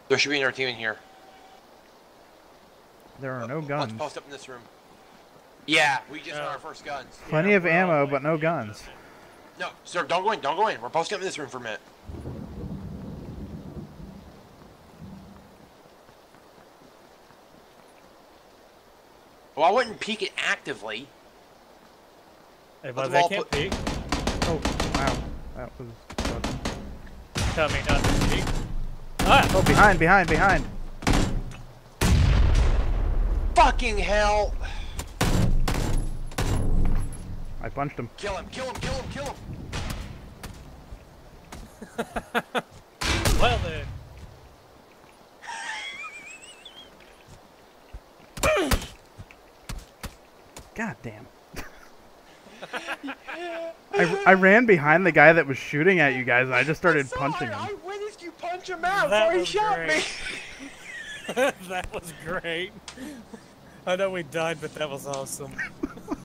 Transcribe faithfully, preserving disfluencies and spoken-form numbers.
There should be another team in here. There are no Let's guns. post up in this room. Yeah, we just got Oh. our first guns. Plenty Yeah, of we're all, ammo, like, but no guns. No, sir, don't go in, don't go in. We're posting up in this room for a minute. Well, I wouldn't peek it actively. Hey, but Let's they all can't put- peek. Oh, wow. That was... Tell me not to peek. Ah! Oh, behind, behind, behind. Fucking hell! I punched him. Kill him, kill him, kill him, kill him! Well then. God damn. I, I ran behind the guy that was shooting at you guys, and I just started I punching saw, him. I witnessed you punch him out That before he was shot great. me! That was great. I know we died, but that was awesome.